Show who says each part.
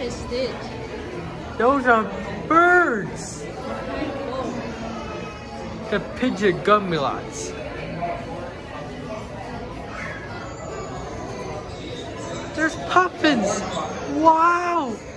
Speaker 1: is this?
Speaker 2: Those are birds. The pigeon gummilots. There's puffins. Wow.